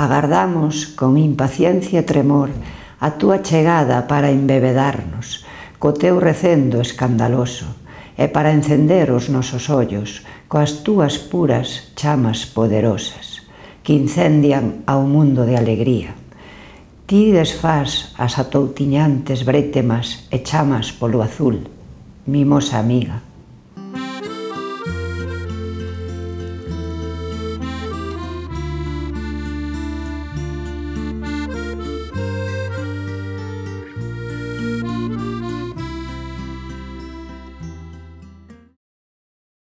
Agardamos con impaciencia e tremor a túa chegada para embebedarnos co teu recendo escandaloso e para encender os nosos ollos coas túas puras chamas poderosas que incendian ao mundo de alegría. Ti desfás as atoutiñantes brétemas e chamas polo azul, mimosa amiga.